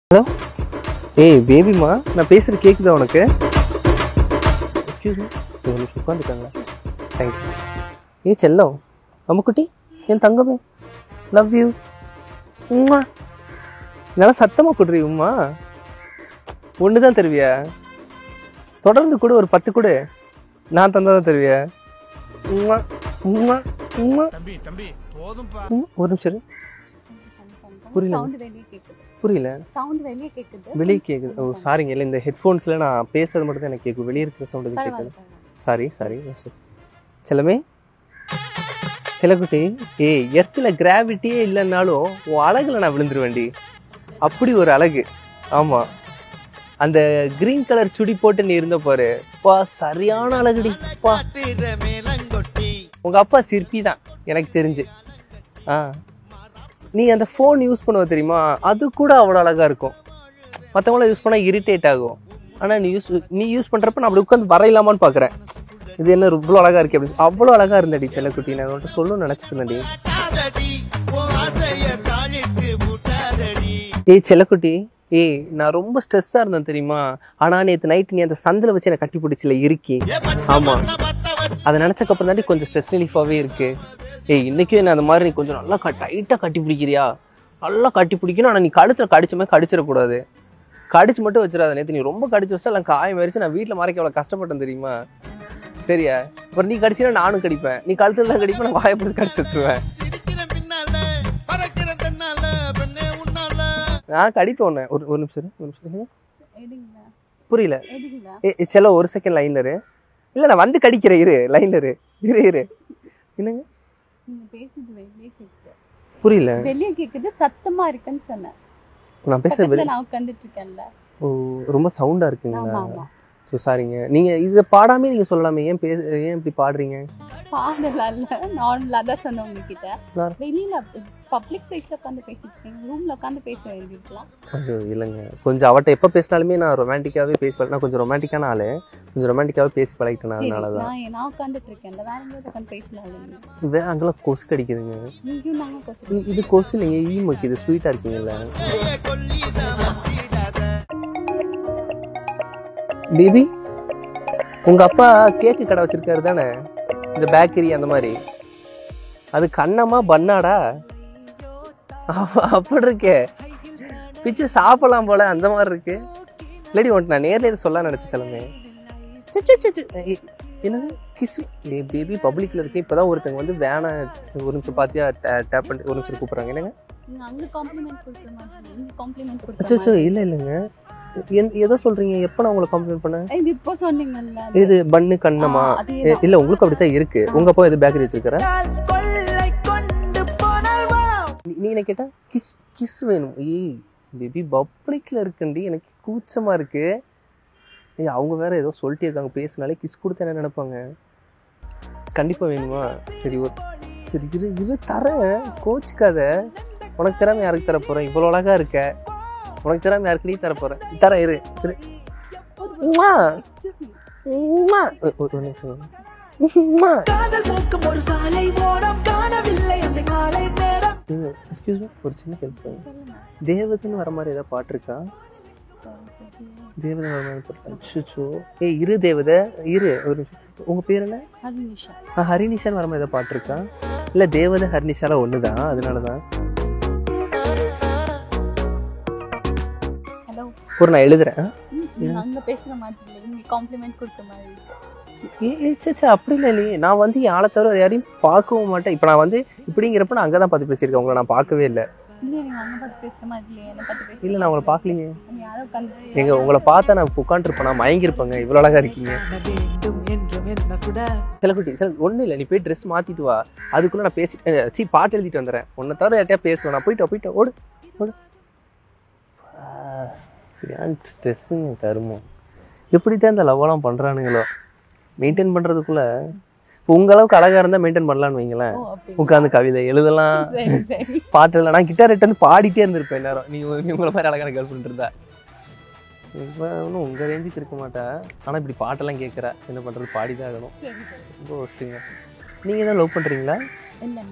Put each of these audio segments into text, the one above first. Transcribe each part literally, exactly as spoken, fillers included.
Hello? Hey, baby ma, நான் பேசுறது கேக்குதா உனக்கு? Excuse me. நீங்க உட்கார்ந்துக்கங்க. Thank you. ஏ செல்லம். அம்முக்குட்டி, என் தங்கமே. Love you. உம்மா. நல்லா சத்தமா குடுறீ உம்மா. ஒன்னு தான் தருவியா? தொடர்ந்து கூட ஒரு பத்து கூட. நான் தந்தா தான் தருவியா? உம்மா. உம்மா. உம்மா. தம்பி, தம்பி, போதும்பா. ஒரு நிமிஷம். புரியல. சவுண்ட் வெளிய கேக்குது. புரியல. சவுண்ட் வெளிய கேக்குது. வெளிய கேக்குது. ஓ சாரிங்க. இல்ல இந்த ஹெட்போன்ஸ்ல நான் பேசுறது மட்டும் தான் எனக்கு கேக்குது. வெளிய இருக்கிற சவுண்ட் எதுவும் கேட்கல. Sorry, sorry. செல்லமே. செல்லக்குட்டி, ஏய் எர்த்ல கிராவிட்டியே இல்லன்னாலும் உன் அழகுல நான் விழுந்துருவேன்டி. அப்படி ஒரு அழகு. ஆமா. அந்த கிரீன் கலர் சுடி போட்டு நீ இருந்த பாரு. பா சரியான அழகுடி. பா. உங்க அப்பா சிற்பி தான் எனக்கு தெரிஞ்சு. ஆ நீ அந்த ஃபோன் யூஸ் பண்ணுவ தெரியுமா, அது கூட அவ்வளோ அழகாக இருக்கும். மற்றவங்களாம் யூஸ் பண்ணால் இரிட்டேட் ஆகும். ஆனால் நீ யூஸ் நீ யூஸ் பண்ணுறப்ப நான் அப்படி உட்காந்து வரையலாமான்னு பார்க்குறேன். இது என்ன இவ்வளோ அழகாக இருக்கே அப்படின்னு. அவ்வளோ அழகாக இருந்தடி செல்லக்குட்டி. நான் உன்கிட்ட சொல்லணும்னு நினச்சிட்டு இருந்தேன்டி. ஏய் செல்லக்குட்டி, ஏய் நான் ரொம்ப ஸ்ட்ரெஸ்ஸாக இருந்தேன் தெரியுமா. ஆனால் நேற்று நைட்டு நீ அந்த சந்தில் வச்சு என்னை கட்டி பிடிச்சில இருக்கி. ஆமாம், அதை நினச்சக்கப்புறம் தாண்டி கொஞ்சம் ஸ்ட்ரெஸ் ரிலீஃபாகவே இருக்கு. ஏய் இன்னைக்கும் என்ன அந்த மாதிரி நீ கொஞ்சம் நல்லா டைட்டாக கட்டி பிடிக்கிறியா? நல்லா கட்டி பிடிக்கணும். ஆனால் நீ கழுத்தில் கடிச்ச மாதிரி கடிச்சிடக்கூடாது. கடிச்சு மட்டும் வச்சிடாத. நேற்று நீ ரொம்ப கடிச்சு வச்சா எல்லாம் காயம் வரிச்சு நான் வீட்டில் மறைக்க எவ்வளோ கஷ்டப்பட்டேன் தெரியுமா. சரியா? அப்புறம் நீ கடிச்சினா நானும் கடிப்பேன். நீ கழுத்துல தான் கடிப்பேன், நான் வாயை பிடிச்சி கடிச்சு வச்சிருவேன். நான் கடிப்பேன் உன்னை. ஒரு ஒரு நிமிஷம் ஒரு நிமிஷம் புரியல. ஏ செல்ல ஒரு செகண்ட் லைன்ல இரு. இல்லை நான் வந்து கடிக்கிறேன். இரு லைன்ல இரு. இரு இரு என்னங்க புரியல. வெளியே கேக்குது, சத்தமா இருக்குன்னு சொன்னேன். நான் பேசுறது நான் உட்கார்ந்துட்டு இருக்கேன்ல. ஓ ரொம்ப சவுண்டா இருக்குங்களா? சோ சாரிங்க. நீங்க இத பாடாமே நீங்க சொல்லலாமே. ஏன் ஏன் இப்படி பாடுறீங்க? பாடல இல்ல, நார்மலா தான் சொன்னேன் உங்ககிட்ட. வெளியில பப்ளிக் பிளேஸ்ல உட்கார்ந்து பேசிட்டு இருக்கீங்க. ரூம்ல உட்கார்ந்து பேச வேண்டியதுலாம். ஐயோ இல்லங்க. கொஞ்சம் அவட்ட எப்ப பேசினாலுமே நான் ரொமான்டிக்காவே பேசி நான் கொஞ்சம் ரொமான்டிக்கான ஆளு. கொஞ்சம் ரொமான்டிக்காவே பேசி பழகிட்டேன். அதனால தான் நான் நான் உட்கார்ந்துட்டு இருக்கேன். வேற எங்க உட்கார்ந்து பேசலாம். வேற அங்கலாம் கொசு கடிக்குதுங்க. இங்க நாங்க கொசு. இது கொசு இல்லங்க, ஈ மக்கிது. ஸ்வீட்டா இருக்கீங்கல்ல பேபி. உங்க அப்பா கேக்கு கடை வச்சிருக்காரு தானே, இந்த பேக்கரி அந்த மாதிரி. அது கண்ணமா பண்ணாடா அப்படி இருக்கே. பிச்சு சாப்பிடலாம் போல அந்த மாதிரி இருக்கு. இல்லாடி உன்ட்டு நான் நேரில் சொல்ல நினைச்சேன். சொல்லுங்க. என்னது கிஸ்? ஏ பேபி பப்ளிக்ல இருக்கேன். இப்பதான் ஒருத்தங்க வந்து வேணா ஒரு நிமிஷம் பாத்தியா டேப் பண்ணி ஒரு நிமிஷம் கூப்பிடுறாங்க. என்னங்க அச்சோ இல்ல இல்லைங்க. ஏதோ சொல்றீங்க. எப்ப நான் உங்களை கம்ப்ளைண்ட் பண்ணேன்? இப்போ சொன்னீங்கல்ல இது பண்ணு கண்ணமா. இல்ல உங்களுக்கு அப்படித்தான் இருக்கு. உங்க அப்பா எது பேக்கரி வச்சிருக்கிற? நீ என்ன கேட்டா கிஸ் கிஸ் வேணும். ஏய் பேபி பப்ளிக்ல இருக்குண்டி, எனக்கு கூச்சமா இருக்கு. ஏய் அவங்க வேற ஏதோ சொல்லிட்டே இருக்காங்க. பேசினாலே கிஸ் கொடுத்தா என்ன நினைப்பாங்க? கண்டிப்பா வேணுமா? சரி ஒரு சரி இரு இரு தரேன், கோச்சுக்காத. உனக்கு தராம யாருக்கு தர போறேன்? இவ்வளோ அழகா இருக்க. உனக்கு தராம யாருக்கு நீ தர போறேன்? தரேன் இரு. ஒரு நிமிஷம். ஒரு சின்ன ஹெல்ப். தேவதன்னு வர மாதிரி ஏதாவது பாட்டு இருக்கா? தேவதை வர மாதிரி பாட்டு. ஏய் இரு தேவதை இரு. ஒரு உங்க பேர் என்ன? ஹரினிஷான்னு வர மாதிரி ஏதாவது பாட்டு இருக்கா? இல்ல தேவதை ஹரினிஷால ஒண்ணுதான், அதனாலதான். ஒரு நான் எழுதுறேன். அப்படி இல்லை இல்லையே. நான் வந்து என் ஆளை தவிர யாரையும் பார்க்கவும் மாட்டேன். இப்ப நான் வந்து இப்படிங்கிறப்ப நான் அங்கதான் பார்த்து பேசியிருக்கேன். உங்களை நான் பார்க்கவே இல்லை. இல்ல நான் உங்களை பார்க்கலீங்க. எங்க உங்களை பார்த்தா நான் உட்காந்துருப்பேன். நான் மயங்கிருப்பேங்க. இவ்வளவு அழகா இருக்கீங்க. செல்லக்குட்டி சார் ஒன்றும் இல்லை. நீ போய் ட்ரெஸ் மாற்றிட்டு வா. அதுக்குள்ளே நான் பேசிட்டு சி பாட்டு எழுதிட்டு வந்துடுறேன். உன்னை தவிர யார்ட்டையா பேசுவேன். நான் போயிட்டு போயிட்டு ஓடு ஓடு. சரியான ஸ்ட்ரெஸ்ஸுங்க தருமோ. எப்படி தான் இந்த லவ்வெல்லாம் பண்ணுறானுங்களோ. மெயின்டைன் பண்ணுறதுக்குள்ளே இப்போ உங்கள் அளவுக்கு அழகாக இருந்தால் மெயின்டைன் பண்ணலான்னு வைங்களேன். உட்காந்து கவிதை எழுதலாம், பாட்டு இல்லை. நான் கிட்டார் வந்து பாடிட்டே இருந்திருப்பேன் நேரம். நீ உங்களை மாதிரி அழகான கேர்ள் ஃப்ரெண்ட் இருந்தா. இப்போ ஒன்றும் உங்கள் ரேஞ்சுக்கு இருக்க மாட்டா. ஆனால் இப்படி பாட்டெல்லாம் கேட்குறா. என்ன பண்ணுறது? பாடி தான் ஆகணும். ரொம்ப ஒஸ்ட்டுங்க. நீங்கள் தான் லவ் பண்ணுறீங்களா?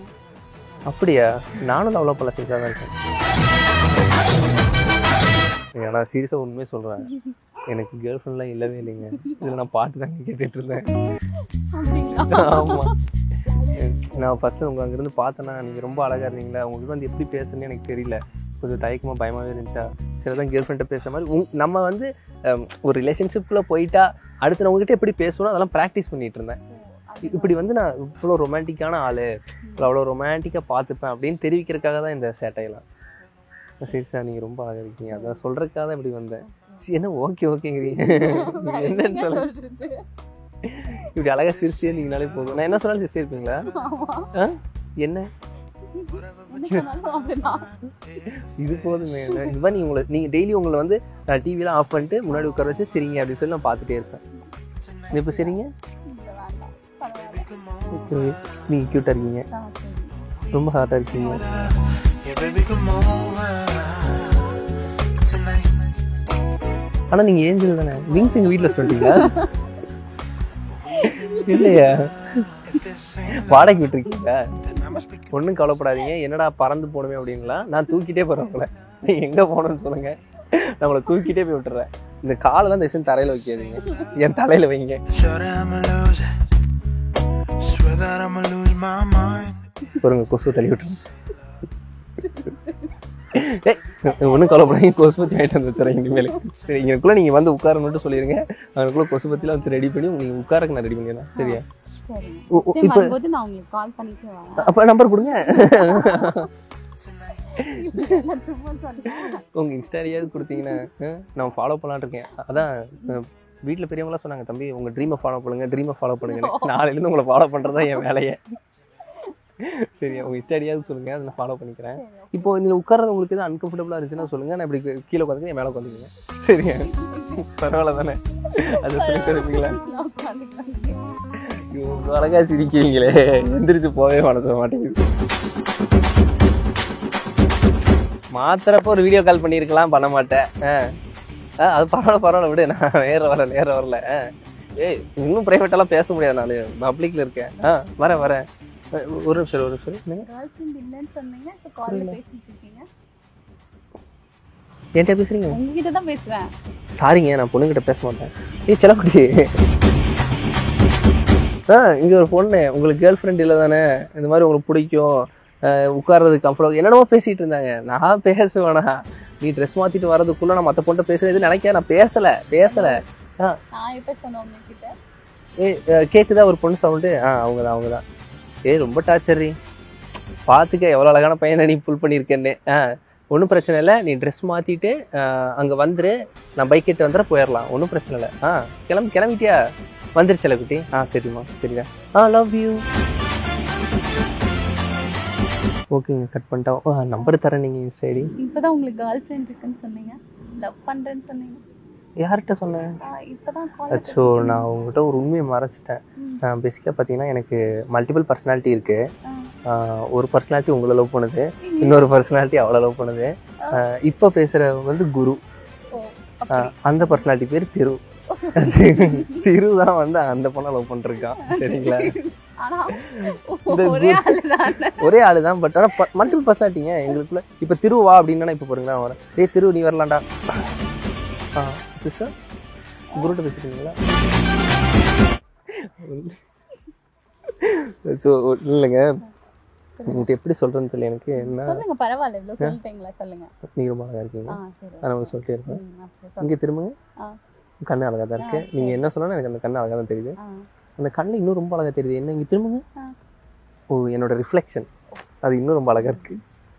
அப்படியா? நானும் லவ் பண்ணல செஞ்சால் தான் இருக்கேன். இல்லைங்க நான் சீரியஸாக உண்மையே சொல்கிறேன் எனக்கு கேர்ள் ஃப்ரெண்ட்லாம் இல்லவே இல்லைங்க இதில் நான் பாட்டு தாங்க கேட்டுட்டு இருந்தேன் ஆமாம் நான் ஃபஸ்ட்டு உங்கள் அங்கேருந்து பார்த்தேன்னா நீங்கள் ரொம்ப அழகாக இருந்தீங்களா உங்களுக்கு வந்து எப்படி பேசுறேன்னு எனக்கு தெரியல கொஞ்சம் தயக்கமாக பயமாகவே இருந்துச்சா சரி தான் கேர்ள் ஃப்ரெண்ட்டை பேசுகிற மாதிரி உங் நம்ம வந்து ஒரு ரிலேஷன்ஷிப்பில் போயிட்டா அடுத்து நான் உங்ககிட்ட எப்படி பேசணும் அதெல்லாம் ப்ராக்டிஸ் பண்ணிகிட்டு இருந்தேன் இப்படி வந்து நான் இவ்வளோ ரொமான்டிக்கான ஆள் அவ்வளோ ரொமான்டிக்காக பார்த்துப்பேன் அப்படின்னு தெரிவிக்கிறதுக்காக தான் இந்த சேட்டையெல்லாம் சரி சார் நீங்கள் ரொம்ப அழகாக இருக்கீங்க அதான் சொல்கிறதுக்காக தான் இப்படி வந்தேன் சரி என்ன ஓகே ஓகேங்கிறீங்க என்னன்னு சொல்ல இப்படி அழகாக சிரிச்சே நீங்களாலே போதும் நான் என்ன சொன்னாலும் சிரிச்சு இருப்பீங்களா ஆ என்ன இது போதுமே இது மாதிரி உங்களை நீங்கள் டெய்லி உங்களை வந்து டிவிலாம் ஆஃப் பண்ணிட்டு முன்னாடி உட்கார வச்சு சரிங்க அப்படின்னு சொல்லி நான் பார்த்துட்டே இருப்பேன் இப்போ சரிங்க நீங்கள் க்யூட்டாக இருக்கீங்க ரொம்ப ஹார்ட்டாக இருக்கீங்க ஆனால் நீங்கள் ஏஞ்சல் தானே விங்ஸ் எங்கள் வீட்டில் சொல்லிட்டீங்களா இல்லையா வாடகை விட்டுருக்கீங்களா ஒன்றும் கவலைப்படாதீங்க என்னடா பறந்து போகணுமே அப்படிங்களா நான் தூக்கிட்டே போகிறேன் உங்களை எங்கே போகணும்னு சொல்லுங்கள் நான் உங்களை தூக்கிட்டே போய் விட்டுறேன் இந்த காலெல்லாம் இந்த விஷயம் தரையில் வைக்காதீங்க என் தலையில் வைங்க பாருங்க கொசு தள்ளி விட்டுருங்க ஒன்றும் கவலைப்படாதீங்க கொசு பற்றி ஆகிட்டு வந்து வச்சுறேன் இனிமேல் சரி இங்கக்குள்ளே நீங்கள் வந்து உட்காரன்னு மட்டும் சொல்லிடுங்க அதுக்குள்ளே கொசு பற்றிலாம் வச்சு ரெடி பண்ணி நீங்கள் உட்காரக்கு நான் ரெடி பண்ணிடுறேன் சரியா இப்போ அப்போ நம்பர் கொடுங்க உங்கள் இன்ஸ்டாலையாவது கொடுத்தீங்கன்னா நான் ஃபாலோ பண்ணலான்னு இருக்கேன் அதான் வீட்டில் பெரியவங்களாம் சொன்னாங்க தம்பி உங்கள் ட்ரீமை ஃபாலோ பண்ணுங்க ட்ரீமை ஃபாலோ பண்ணுங்க நாளையிலேருந்து உங்களை ஃபாலோ பண்ணுறது தான் என் வேலையை சரி உங்கள் இன்ஸ்டாலையாவது சொல்லுங்கள் அதை நான் ஃபாலோ பண்ணிக்கிறேன் இப்போ இதில் உட்கார்றது உங்களுக்கு எதாவது அன்கம்ஃபர்டபுளாக இருந்துச்சுன்னா சொல்லுங்கள் நான் இப்படி கீழே உட்காந்துங்க என் மேலே உட்காந்துக்குங்க சரிங்க பரவாயில்ல தானே அது சொல்லிட்டு இருப்பீங்களா இவ்வளோ அழகாக சிரிக்கிறீங்களே எந்திரிச்சு போகவே மனச மாட்டேங்குது மாத்திரப்போ ஒரு வீடியோ கால் பண்ணியிருக்கலாம் பண்ண மாட்டேன் ஆ அது பரவாயில்ல பரவாயில்ல விடு நான் வேற வரல நேர வரல ஏய் இன்னும் ப்ரைவேட்டெல்லாம் பேச முடியாது நான் பப்ளிக்கில் இருக்கேன் ஆ வரேன் வரேன் ஒரு நிமிஷம் ஒரு நிமிஷம் என்கிட்ட பேசுறீங்க உங்ககிட்ட தான் பேசுறேன் சாரிங்க நான் பொண்ணுகிட்ட பேச மாட்டேன் ஏய் செல்லக்குட்டி ஆ இங்கே ஒரு பொண்ணு உங்களுக்கு கேர்ள் ஃப்ரெண்ட் இல்லை தானே இந்த மாதிரி உங்களுக்கு பிடிக்கும் உட்கார்றது கம்ஃபர்டபுள் என்னென்னமோ பேசிகிட்டு இருந்தாங்க நான் பேசுவேனா நீ ட்ரெஸ் மாற்றிட்டு வரதுக்குள்ளே நான் மற்ற பொண்ணை பேசுறது நினைக்க நான் பேசலை பேசலை ஆ ஏ கேட்குதா ஒரு பொண்ணு சவுண்டு ஆ அவங்க தான் அவங்க தான் ஏ ரொம்ப டார்ச்சரி பார்த்துக்க எவ்வளோ அழகான பையனை நீ புல் பண்ணியிருக்கேன்னு ஆ ஒன்றும் பிரச்சனை இல்லை நீ ட்ரெஸ் மாற்றிட்டு அங்கே வந்துரு நான் பைக் கிட்ட வந்துட போயிடலாம் ஒன்றும் பிரச்சனை இல்லை ஆ கிளம்பி கிளம்பிட்டியா வந்துருச்சல குட்டி ஆ சரிம்மா சரிடா ஆ லவ் யூ ஓகேங்க கட் பண்ணிட்டா ஓ நம்பர் தரேன் நீங்கள் இன்ஸ்டா ஐடி இப்போ தான் உங்களுக்கு கேர்ள் ஃப்ரெண்ட் இருக்குன்னு சொன்னீங்க லவ் பண்ணுறேன்னு சொன்னீங்க யார்கிட்ட சொன்னேன் அச்சோ நான் உங்கள்கிட்ட ஒரு உண்மையை மறைச்சிட்டேன் பேசிக்காக பார்த்தீங்கன்னா எனக்கு மல்டிபிள் பர்சனாலிட்டி இருக்குது ஒரு பர்சனாலிட்டி உங்களை லவ் பண்ணுது இன்னொரு பர்சனாலிட்டி அவளை லவ் பண்ணுது இப்போ பேசுகிறவங்க வந்து குரு அந்த பர்சனாலிட்டி பேர் திரு திரு தான் வந்து அந்த பொண்ணை லவ் பண்ணிருக்கான் சரிங்களா ஒரே ஆளு தான் பட் ஆனால் மல்டிபிள் பர்சனாலிட்டிங்க எங்களுக்குள்ள இப்போ திருவா அப்படின்னா இப்போ பாருங்களா வரேன் டே திரு நீ வரலாம்டா ஆ சிஸ்டர் குருட்ட பேசிட்டீங்களா ஸோ இல்லைங்க உங்கள்கிட்ட எப்படி சொல்கிறேன்னு தெரியல எனக்கு என்ன சொல்லுங்க பரவாயில்ல இவ்வளோ சொல்லிட்டீங்களா சொல்லுங்க நீங்கள் ரொம்ப அழகாக இருக்கீங்க நான் உங்களுக்கு சொல்லிட்டே இருப்பேன் இங்கே திரும்புங்க கண்ணு அழகாக தான் இருக்கு நீங்கள் என்ன சொன்னாலும் எனக்கு அந்த கண்ணு அழகாக தான் தெரியுது அந்த கண்ணு இன்னும் ரொம்ப அழகாக தெரியுது என்ன இங்கே திரும்புங்க ஓ என்னோட ரிஃப்ளெக்ஷன் அது இன்னும் ரொம்ப அழகாக இருக்கு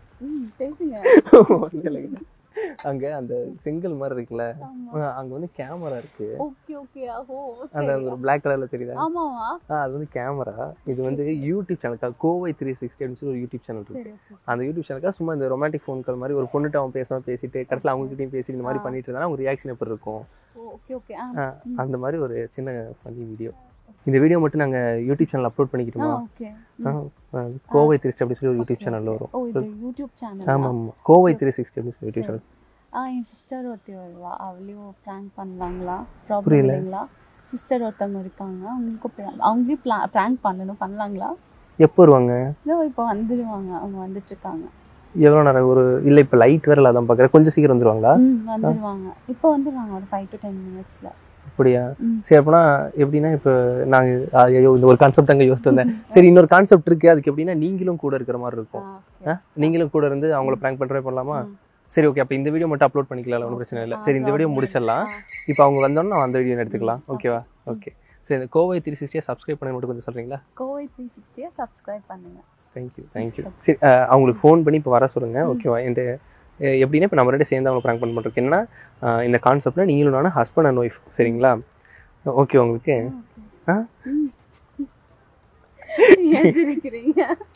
இல்லைங்க அங்கே அந்த செங்கல் மாதிரி இருக்குல்ல அங்கே வந்து கேமரா இருக்கு அந்த ஒரு பிளாக் கலர்ல தெரியுதா அது வந்து கேமரா இது வந்து யூடியூப் சேனலுக்கா கோவை த்ரீ சிக்ஸ்டி அப்படின்னு சொல்லி ஒரு யூடியூப் சேனல் இருக்கு அந்த யூடியூப் சேனலுக்கா சும்மா இந்த ரொமான்டிக் ஃபோன் கால் மாதிரி ஒரு பொண்ணுட்டு அவன் பேசுவான் பேசிட்டு கடைசியில் அவங்ககிட்டயும் பேசிட்டு இந்த மாதிரி பண்ணிட்டு இருந்தாலும் அவங்க ரியாக்ஷன் எப்படி இருக்கும் அந்த மாதிரி ஒரு சின்ன ஃபன்னி வீடியோ இந்த வீடியோ மட்டும் நாங்கள் யூடியூப் சேனல் அப்லோட் பண்ணிக்கிட்டோமா கோவை த்ரீ சிக்ஸ்டி அப்படின்னு சொல்லி ஒரு யூடியூப் சேனல் வரும் ஆமாம் ஆமாம் கோவை த்ரீ சிக்ஸ்டி அப்படின்னு சொல்லி யூடியூப் சேனல் என் சிஸ்டர் ஒருத்தி வருவா அவளையும் ப்ராங்க் பண்ணலாங்களா ப்ராப்ளம் இல்லைங்களா சிஸ்டர் ஒருத்தவங்க இருக்காங்க அவங்களுக்கும் அவங்களையும் ப்ராங்க் பண்ணணும் பண்ணலாங்களா எப்போ வருவாங்க இப்போ வந்துடுவாங்க அவங்க வந்துட்டு இருக்காங்க எவ்வளோ நேரம் ஒரு இல்லை இப்போ லைட் வேற அதான் பார்க்குறேன் கொஞ்சம் சீக்கிரம் வந்துருவாங்களா? வந்துருவாங்க இப்போ வந்துருவாங்க ஒரு ஃபைவ் டு டென் மினிட்ஸில். அப்படியா? சரி அப்படின்னா எப்படின்னா இப்போ நாங்கள் ஐயோ இந்த ஒரு கான்செப்ட் அங்கே யோசிச்சுட்டு வந்தேன். சரி இன்னொரு கான்செப்ட் இருக்குது அதுக்கு எப்படின்னா நீங்களும் கூட இருக்கிற மாதிரி இருக்கும். நீங்களும் கூட இருந்து அவங்கள ப்ராங்க் பண்ணுறே பண்ணலாமா? சரி ஓகே அப்போ இந்த வீடியோ மட்டும் அப்லோட் பண்ணிக்கலாம் ஒன்றும் பிரச்சனை இல்லை. சரி இந்த வீடியோ முடிச்சிடலாம். இப்போ அவங்க வந்தோன்னா நான் அந்த வீடியோ எடுத்துக்கலாம் ஓகேவா? ஓகே சரி இந்த கோவை த்ரீ சிக்ஸ்டியை சப்ஸ்கிரைப் பண்ணி மட்டும் கொஞ்சம் சொல்கிறீங்களா? கோவை த்ரீ சிக்ஸ்டியை சப்ஸ்கிரைப் பண்ணுங்க. Thank you thank you. சரி அவங்களுக்கு ஃபோன் பண்ணி இப்போ வர சொல்லுங்கள் ஓகேவா? என்கிட்ட எப்படின்னா இப்போ நம்ம ரெண்டு சேர்ந்து அவங்க ப்ராங்க் பண்ண பண்ணுறோம். என்னன்னா இந்த கான்செப்டில் நீங்களும் நானும் ஹஸ்பண்ட் அண்ட் ஒய்ஃப் சரிங்களா? ஓகே உங்களுக்கு ஆ